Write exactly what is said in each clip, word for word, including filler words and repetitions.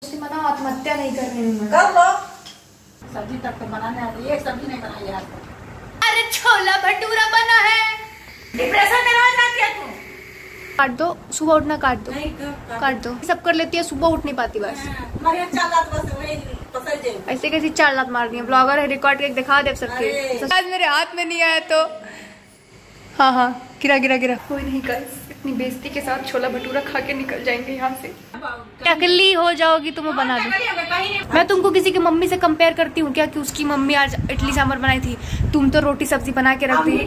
मना आत्महत्या नहीं करने में कर लो। सब्जी तक तो बनाने आ रही है, सब्जी नहीं बनाई यार। अरे छोला भटूरा बना है। डिप्रेशन में रह जाती है तू। काट दो, सुबह उठना काट दो, काट दो। सब कर लेती है, सुबह उठ नहीं पाती बस। ऐसे कैसी चार लात मार दी है। ब्लॉगर है, रिकॉर्ड करके दिखा दे सबके। आज मेरे हाथ में नहीं आया तो हाँ हाँ गिरा गिरा गिरा। कोई नहीं गाइस, इतनी बेइज्जती के साथ छोला भटूरा खा के निकल जाएंगे यहाँ से। टकली हो जाओगी तो मैं बना दूँ। मैं तुमको किसी की मम्मी से कंपेयर करती हूँ क्या कि उसकी मम्मी आज इडली सांभर बनाई थी, तुम तो रोटी सब्जी बना के रख दी।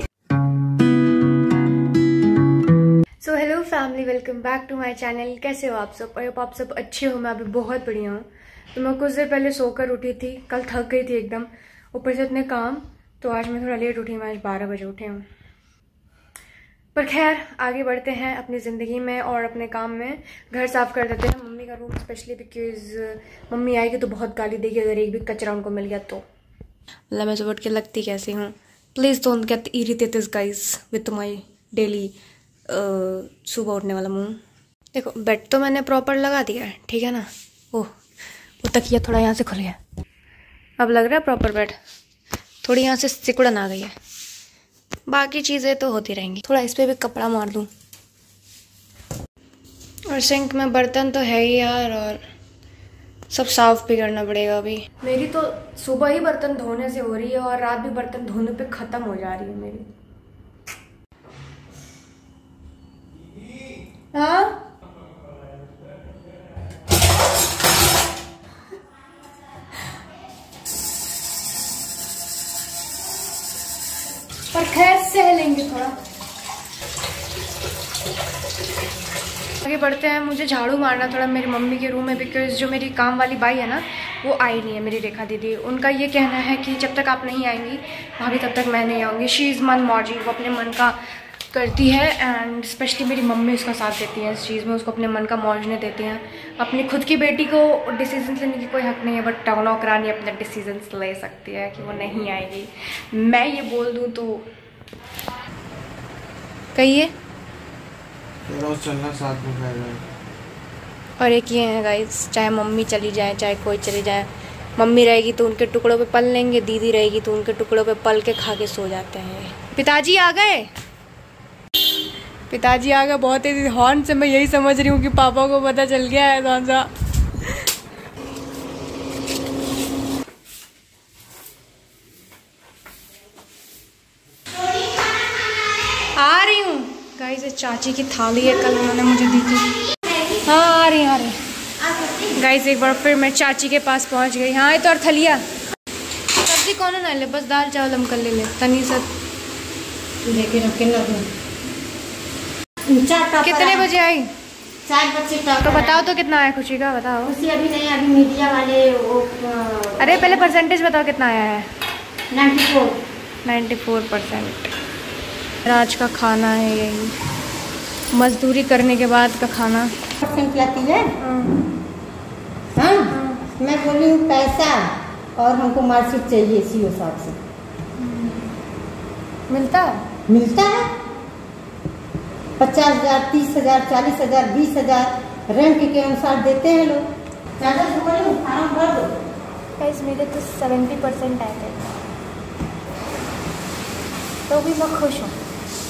So hello family, welcome back to my channel. कैसे हो आप सब? आई आप सब अच्छे हो। मैं अभी बहुत बढ़िया हूँ। तो मैं कुछ देर पहले सोकर उठी थी, कल थक गई थी एकदम, ऊपर से इतने काम, तो आज मैं थोड़ा लेट उठी। मैं आज बारह बजे उठी हूँ। पर खैर आगे बढ़ते हैं अपनी ज़िंदगी में और अपने काम में। घर साफ कर देते हैं मम्मी का रूम स्पेशली, बिकॉज मम्मी आएगी तो बहुत गाली देगी अगर एक भी कचरा उनको मिल गया तो। मतलब मैं सुबह उठ के लगती कैसी हूँ। Please don't get irritated guys with my daily सुबह उठने वाला मुंह। देखो बेड तो मैंने प्रॉपर लगा दिया है, ठीक है ना। ओह वो तकिया थोड़ा यहाँ से खुल गया, अब लग रहा है प्रॉपर बेड। थोड़ी यहाँ से सिकुड़न आ गई है, बाकी चीज़ें तो होती रहेंगी। थोड़ा इस पर भी कपड़ा मार दूँ। और सिंक में बर्तन तो है ही यार, और सब साफ भी करना पड़ेगा अभी। मेरी तो सुबह ही बर्तन धोने से हो रही है और रात भी बर्तन धोने पे ख़त्म हो जा रही है मेरी। हाँ पर खैर सह लेंगे थोड़ा। आगे बढ़ते हैं। मुझे झाड़ू मारना थोड़ा मेरी मम्मी के रूम में, बिकॉज जो मेरी काम वाली बाई है ना वो आई नहीं है, मेरी रेखा दीदी। उनका ये कहना है कि जब तक आप नहीं आएंगी भाभी तब तक मैं नहीं आऊँगी। शी इज़ मन मौजी, वो अपने मन का करती है एंड स्पेशली मेरी मम्मी उसका साथ देती है इस चीज़ में, उसको अपने मन का मौजने देती हैं। अपनी खुद की बेटी को डिसीजन लेने की कोई हक नहीं है, बट टगनौक रानी अपने डिसीजन ले सकती है कि वो नहीं आएगी। मैं ये बोल दूँ तो कहिए रोज चलना साथ में खाएगा। और एक ये है गाइस, चाहे मम्मी चली जाए चाहे कोई चली जाए, मम्मी रहेगी तो उनके टुकड़ों पे पल लेंगे, दीदी रहेगी तो उनके टुकड़ों पे पल के खा के सो जाते हैं। पिताजी आ गए, पिताजी आ गए बहुत तेज हॉर्न से। मैं यही समझ रही हूँ कि पापा को पता चल गया है कौन सा। आ रही हूँ गाइस, ये चाची की थाली है, कल उन्होंने मुझे दी थी। हाँ आ रही आ रही गाइस, एक बार फिर मैं चाची के पास पहुँच गई। हाँ ये तो और थलिया सब्जी कौन ना ले, बस दाल चावल हम कर ले ले तनी सा लेके रख के ना दो। कितने बजे आई? चार बच्चे तो बताओ तो कितना आया खुशी का, बताओ। खुशी अभी नहीं, अभी मीडिया वाले वो। अरे पहले परसेंटेज बताओ कितना आया है। Ninety four ninety four percent. आज का खाना है यही, मजदूरी करने के बाद का खाना। परसेंट लाती है। हाँ मैं बोली हूँ पैसा और हमको मार्कशीट चाहिए इसी हिसाब से। मिलता है मिलता है पचास हजार तीस हजार चालीस हजार बीस हजार रैंक के अनुसार देते हैं लोग। ज़्यादा फॉर्म भर दो। गाइस मेरे तो सेवेंटी परसेंट आए थे, तो भी मैं खुश हूँ।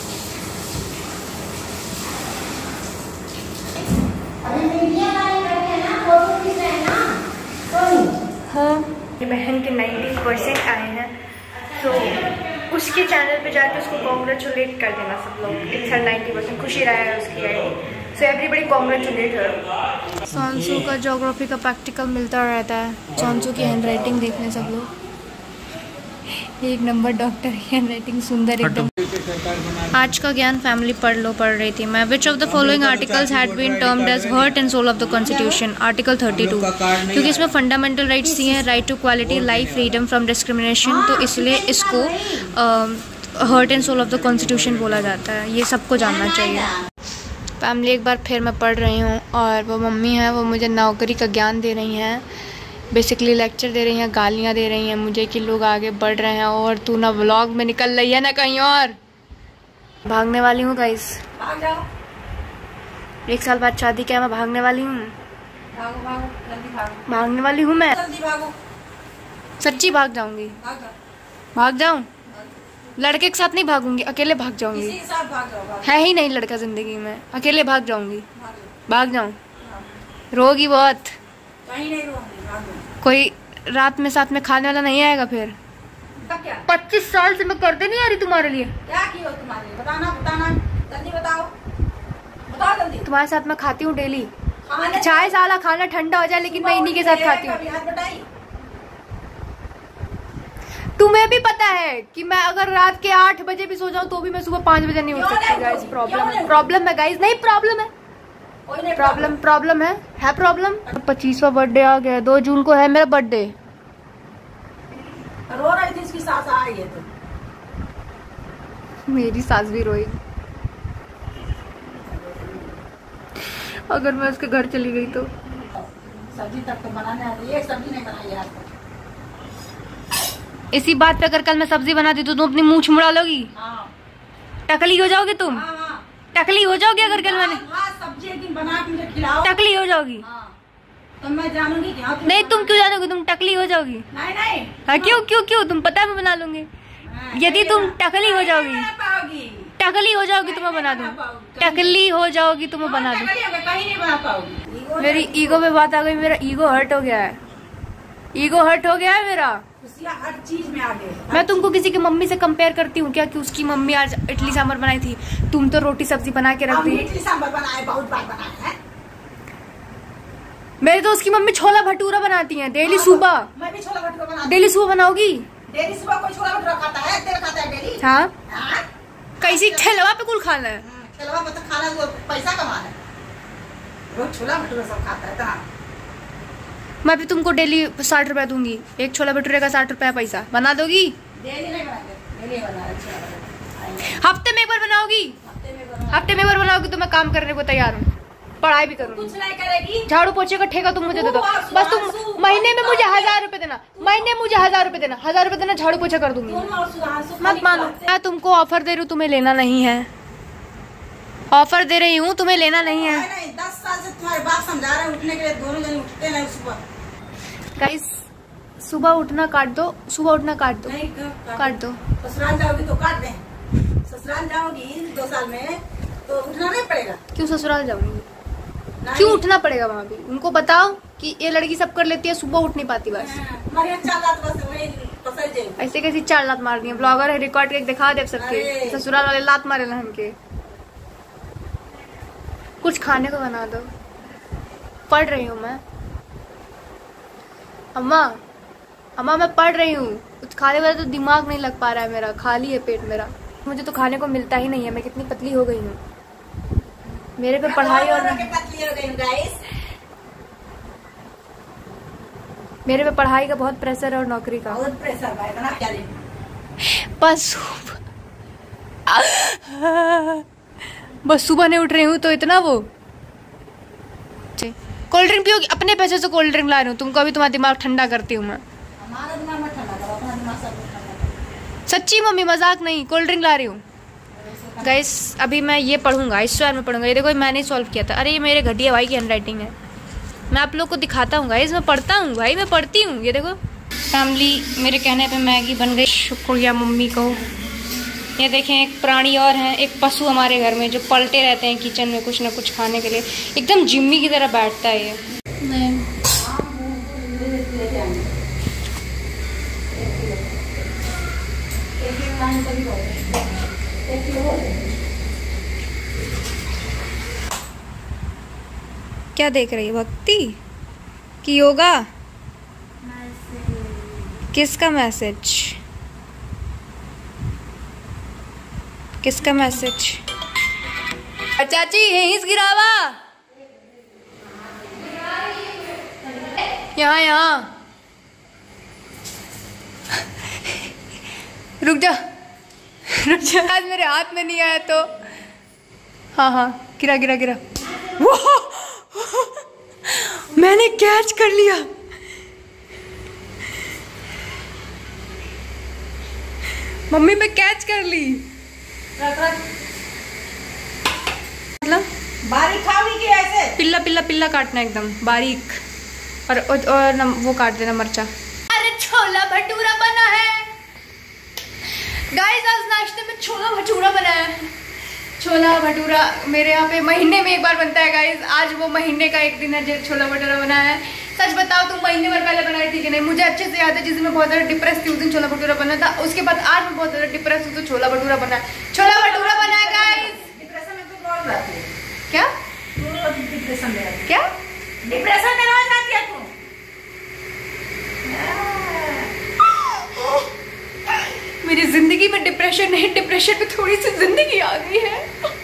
अभी मीडिया वाले बैठे हैं ना, फोटो खींच रहे हैं ना, तो हाँ मेरी बहन के नाइन्टी परसेंट आए हैं, तो उसके चैनल पे जाके उसको कॉन्ग्रेचुलेट कर देना सब लोग। इट्स हर नाइन्टी परसेंट खुशी रहा है उसकी आई, सो एवरीबडी कॉन्ग्रेचुलेट हर। सॉन्सू का ज्योग्राफी का प्रैक्टिकल मिलता रहता है। सॉन्सू की हैंड राइटिंग देख लें सब लोग, एक नंबर डॉक्टर, हैंड राइटिंग सुंदर एकदम। आज का ज्ञान फैमिली पढ़ लो पढ़ रही थी मैं। Which of the following articles had been termed as heart and soul of the constitution? Article thirty two, क्योंकि इसमें फंडामेंटल राइट्स दिए हैं, right to quality, life, freedom from discrimination, तो इसलिए इसको heart and soul of the constitution बोला जाता है। ये सबको जानना चाहिए। फैमिली एक बार फिर मैं पढ़ रही हूँ और वो मम्मी है, वो मुझे नौकरी का ज्ञान दे रही हैं, बेसिकली लेक्चर दे रही हैं, गालियाँ दे रही हैं मुझे कि लोग आगे बढ़ रहे हैं और तू ना व्लॉग में निकल रही है ना कहीं और। भागने वाली हूँ गाइस, एक साल बाद शादी क्या मैं भागने वाली हूँ। भागो भागो जल्दी भागो। भागने वाली हूँ मैं, जल्दी भागो। सच्ची भाग जाऊंगी। भाग जाओ। भाग जाऊं? लड़के के साथ नहीं भागूंगी, अकेले भाग जाऊंगी। किसी के साथ भाग जाओ। भाग है ही नहीं लड़का जिंदगी में, अकेले भाग जाऊंगी। भाग जाओ। भाग जाऊं? हाँ। रोगी बहुत। कहीं नहीं रोऊंगी, भागो। कोई रात में साथ में खाने वाला नहीं आएगा फिर? तब क्या पच्चीस साल से मैं करते नहीं आ रही तुम्हारे लिए। क्या की हो तुम्हारे? बताना बताना जल्दी बताओ, बताओ जल्दी। तुम्हारे साथ मैं खाती हूँ डेली, खाने चाहे साला खाना ठंडा हो जाए लेकिन मैं इन्हीं के साथ खाती हूँ। कभी हाथ बटाई। तुम्हें भी पता है कि मैं अगर रात के आठ बजे भी सो जाऊं तो भी मैं सुबह पाँच बजे नहीं उठ क्यों सकती नहीं गाइस। उठोगी? प्रॉब्लम क्यों है, नहीं प्रॉब्लम है गाइस, नहीं प्रॉब्लम है, कोई नहीं प्रॉब्लम प्रॉब्लम है है प्रॉब्लम। पच्चीसवां बर्थडे आ गया, दो जून को है मेरा बर्थडे। रो रही थी, इसकी सास आई है तो। मेरी सास भी रोई। अगर मैं उसके घर चली गई तो। सब्जी तक तो बनाने आ रही है, एक सब्जी नहीं बनाई आज तक। इसी बात पे अगर कल मैं सब्जी बनाती तो तुम अपनी मुंह छुड़ा लोगी? हाँ टकली हो जाओगी तुम, हाँ हाँ। टकली हो जाओगी अगर कल मैंने, हाँ, सब्जी एक दिन बना के मुझे खिलाओ। टकली हो जाओगी। हाँ, तो मैं जानूंगी कि हाँ तुम नहीं तुम क्यों जानोगी, तुम टकली हो जाओगी। नहीं नहीं हाँ क्यों क्यों क्यों, तुम पता है मैं बना लूंगी। हाँ, यदि नहीं तुम बना- टकली हो नहीं जाओगी, बना पाओगी। टकली हो जाओगी तो मैं बना दूं। टकली हो जाओगी तो मैं बना दूं। टकली हो गई, कहीं नहीं बना पाओगी। ईगो मेरी नहीं- ईगो पे बात आ गई, मेरा ईगो हर्ट हो गया है, ईगो हर्ट हो गया है मेरा। खुशियाँ हर चीज में आगे। मैं तुमको किसी की मम्मी से कंपेयर करती हूँ क्या कि उसकी मम्मी आज इडली सांभर बनाई थी, तुम तो रोटी सब्जी बना के रख हम दी। इडली सांभर बनाए, बहुत बार बनाए हैं। मेरे तो उसकी मम्मी छोला भटूरा बनाती हैं डेली हाँ, सुबह। मैं भी छोला भटूरा बनाती डेली सुबह बनाओगी? हूँ। डेली सुबह कोई छोला भटूरा खाता है? तेरे खाता है डेली? हाँ हाँ? कैसी ठेलवा पे कुल खाना है। हम्म, ठेलवा पे तो खाना जो पैसा कमाना है, रोज छोला भटूरा सब खाता है। कहाँ? मैं भी तुमको डेली साठ रुपया दूंगी, एक छोला भटूरे का साठ रुपया पैसा बना दोगी? डेली नहीं बनाते, डेली बना रहे छोला भटूरा। आएंगे। हफ्ते में एक बार बनाओगी? हफ्ते में बना। हफ्ते में एक बार बनाओगी तो मैं काम करने को तैयार हूँ, पढ़ाई भी करूँगी। कुछ नहीं करेगी। झाड़ू पोछे का ठेका तुम मुझे दे दो, बस तुम महीने में मुझे हजार रुपए देना, महीने में मुझे हजार रुपए देना, हजार रुपए देना, झाड़ू पोछा कर दूंगी। दोनों और सुधांशु मत खाली मानो, बात से- मैं तुमको ऑफर दे रही हूँ, तुम्हें लेना नहीं है। ऑफर दे रही हूँ, तुम्हें लेना नहीं है। नहीं, नहीं, दस साल से तुम्हारे बाप समझा रहे हैं उठने के लिए, दोनों जन उठते नहीं सुबह। गाइस सुबह उठना काट दो, सुबह उठना काट दो, नहीं का- काट दो। ससुराल जाओगी तो काट दें। ससुराल जाओगी दो साल में तो उठना नहीं पड़ेगा। क्यों ससुराल जाऊंगी? नहीं। क्यों उठना पड़ेगा वहाँ भी? उनको बताओ कि ये लड़की सब कर लेती है, सुबह उठ नहीं पाती बस। हाँ, तुम्हारी अच्छा बात बस वही फंसल जाएगी। ऐसे कैसी चार लात मार दी है, ब्लॉगर है, रिकॉर्ड करके दिखा दे सबके, अरे। ससुराल वाले लात मारे ना हमके। कुछ खाने को बना दो, पढ़ रही हूँ मैं। अम्मा अम्मा मैं पढ़ रही हूँ, कुछ खाने वाला तो दिमाग नहीं लग पा रहा है मेरा, खाली है पेट मेरा, मुझे तो खाने को मिलता ही नहीं है। मैं कितनी पतली हो गई हूँ, मेरे पे पढ़ाई और मेरे पे पढ़ाई का बहुत प्रेशर है और नौकरी का। बहुत प्रेशर भाई, इतना क्या लेना। बस बस सुबह नहीं उठ रही हूँ तो इतना वो। कोल्ड ड्रिंक पियोगी? अपने पैसे से कोल्ड ड्रिंक ला रही हूँ, तुमको अभी तुम्हारा दिमाग ठंडा करती हूँ मैं। हमारा दिमाग मत ठंडा करो, अपना दिमाग सब ठंडा करो। सच्ची मम्मी, मजाक नहीं, कोल्ड ड्रिंक ला रही हूँ। गाइस अभी मैं ये पढ़ूंगा, ईश्वर में पढ़ूंगा। ये देखो मैंने सॉल्व किया था। अरे ये मेरे घटिया भाई की हैंडराइटिंग है, मैं आप लोग को दिखाता हूँ गाइस, मैं पढ़ता हूँ भाई, मैं पढ़ती हूँ। ये देखो फैमिली मेरे कहने पे मैगी बन गई, शुक्रिया मम्मी को। ये देखें एक प्राणी और हैं, एक पशु हमारे घर में जो पलटे रहते हैं किचन में कुछ ना कुछ खाने के लिए, एकदम जिम्मी की तरह बैठता है ये। नहीं क्या देख रही है, भक्ति की योगा? किसका मैसेज? किसका मैसेज? चाची हिंस गिरावा, यहाँ यहाँ रुक जा रुक जा, आज मेरे हाथ में नहीं आया तो। हाँ हाँ गिरा गिरा गिरा, वो मैंने कैच कर लिया। मम्मी मैं कैच कर ली। रख रख मतलब बारीक खाओगी कि ऐसे? पिल्ला पिल्ला पिल्ला काटना एकदम बारीक, और और न, वो काट देना मरचा। अरे छोला भटूरा बना है गाइस, आज नाश्ते में छोला भटूरा बना है। छोला भटूरा मेरे यहाँ पे महीने में एक बार बनता है गाइस, आज वो महीने का एक दिन है जो छोला भटूरा बना है। सच बताओ तुम महीने भर पहले बनाई थी कि नहीं? मुझे अच्छे से याद है, जिस दिन मैं बहुत ज़्यादा डिप्रेस थी उस दिन छोला भटूरा बना था। उसके बाद आज मैं बहुत ज़्यादा डिप्रेस हूँ तो छोला भटूरा बना है। छोला भटूरा बना है गाइस। डिप्रेशन में तो बहुत रहती है। क्या डिप्रेशन में क्या डिप्रेशन में रोज रहती है तू। मेरी जिंदगी में डिप्रेशन नहीं, डिप्रेशन में थोड़ी सी जिंदगी आ गई है।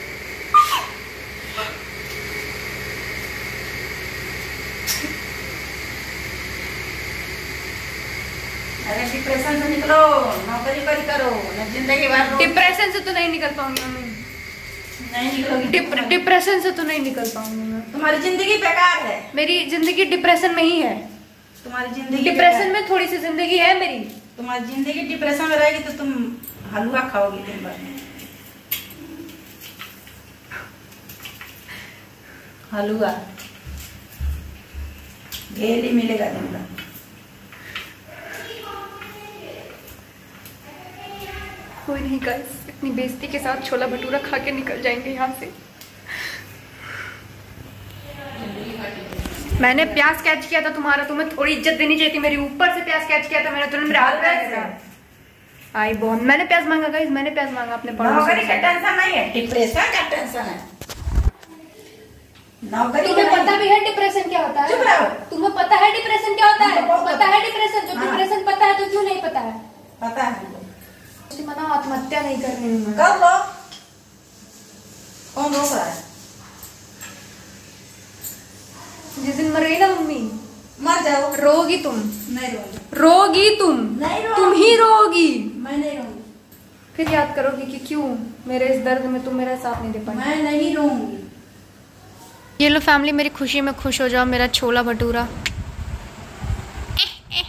अरे डिप्रेशन से निकलो, नौकरी करी करो, न जिंदगी भर। डिप्रेशन से तो नहीं निकल पाऊंगी मैं, नहीं निकलोगी। डिप, डिप्रेशन से तो नहीं निकल पाऊंगी मैं। तुम्हारी जिंदगी बेकार है। मेरी जिंदगी डिप्रेशन में ही है। तुम्हारी जिंदगी डिप्रेशन में थोड़ी सी जिंदगी है मेरी। तुम्हारी जिंदगी डिप्रेशन में रहेगी तो तुम हलवा खाओगी दिन भर में। हलवा डेली मिलेगा दिन भर। कोई नहीं गाइस, इतनी बेइज्जती के साथ छोला भटूरा खा के निकल जाएंगे यहाँ से। मैंने प्याज कैच किया था तुम्हारा, तुम्हें थोड़ी इज्जत देनी चाहिए थी। मेरी ऊपर से प्याज कैच किया था मैंने, तुरंत मेरे हाथ में आई बहुत। मैंने प्याज मांगा गाइस, मैंने प्याज मांगा अपने नौकरी का टेंशन नहीं है, डिप्रेशन का टेंशन है। नौकरी तुम्हें पता भी है डिप्रेशन क्या होता है? चुप रहो। तुम्हें पता है डिप्रेशन क्या होता है? पता है डिप्रेशन? जो डिप्रेशन पता है तो क्यों नहीं पता है? पता है। मना आत्महत्या नहीं कर रही हूँ। कर लो। कौन रोक रहा है? जिस दिन मर गई ना मम्मी, मर जाओ। रोगी तुम। नहीं रोगी। रोगी तुम। नहीं रोगी। तुम ही रोगी। मैं नहीं रोगी। फिर याद करोगी कि क्यों मेरे इस दर्द में तुम मेरा साथ नहीं दे पाई। मैं नहीं रोऊंगी। ये लो फैमिली, मेरी खुशी में खुश हो जाओ। मेरा छोला भटूरा